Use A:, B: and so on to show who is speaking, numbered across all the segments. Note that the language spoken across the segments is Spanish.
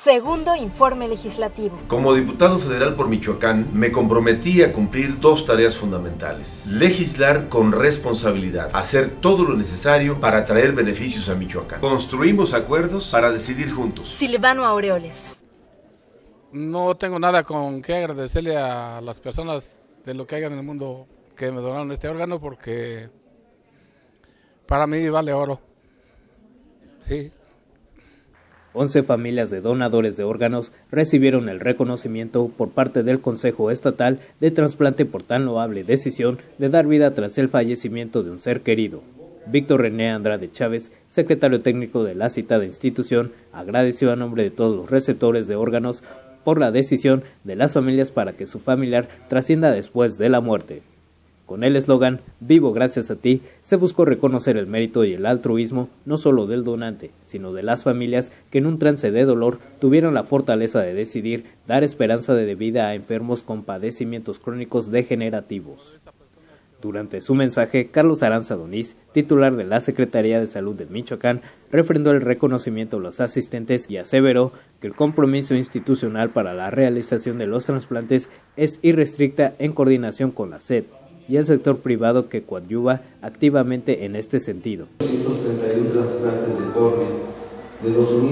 A: Segundo informe legislativo.
B: Como diputado federal por Michoacán, me comprometí a cumplir dos tareas fundamentales. Legislar con responsabilidad, hacer todo lo necesario para traer beneficios a Michoacán. Construimos acuerdos para decidir juntos.
A: Silvano Aureoles.
C: No tengo nada con que agradecerle a las personas de lo que hayan en el mundo que me donaron este órgano, porque para mí vale oro. Sí.
D: 11 familias de donadores de órganos recibieron el reconocimiento por parte del Consejo Estatal de Trasplante por tan loable decisión de dar vida tras el fallecimiento de un ser querido. Víctor René Andrade Chávez, secretario técnico de la citada institución, agradeció a nombre de todos los receptores de órganos por la decisión de las familias para que su familiar trascienda después de la muerte. Con el eslogan "Vivo gracias a ti", se buscó reconocer el mérito y el altruismo no solo del donante, sino de las familias que en un trance de dolor tuvieron la fortaleza de decidir dar esperanza de vida a enfermos con padecimientos crónicos degenerativos. Durante su mensaje, Carlos Aranza Doniz, titular de la Secretaría de Salud de Michoacán, refrendó el reconocimiento a los asistentes y aseveró que el compromiso institucional para la realización de los trasplantes es irrestricta en coordinación con la SED y el sector privado que coadyuva activamente en este sentido.
E: 231 trasplantes de córnea, de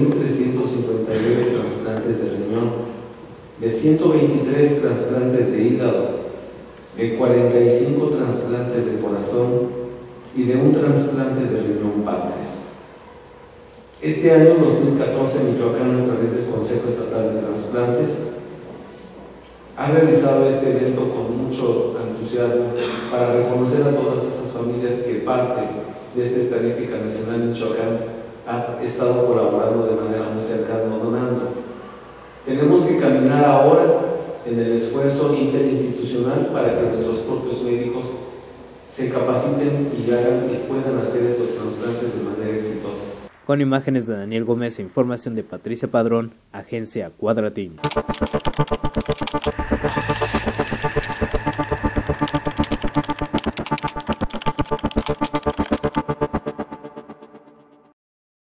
E: 2.359 trasplantes de riñón, de 123 trasplantes de hígado, de 45 trasplantes de corazón y de un trasplante de riñón páncreas. Este año 2014, Michoacán, a través del Consejo Estatal de Trasplantes, ha realizado este evento con mucho entusiasmo para reconocer a todas esas familias que parte de esta estadística nacional de Michoacán ha estado colaborando de manera muy cercana, donando. Tenemos que caminar ahora en el esfuerzo interinstitucional para que nuestros propios médicos se capaciten y hagan y puedan hacer estos trasplantes de manera exitosa.
D: Con imágenes de Daniel Gómez e información de Patricia Padrón, Agencia Cuadratín.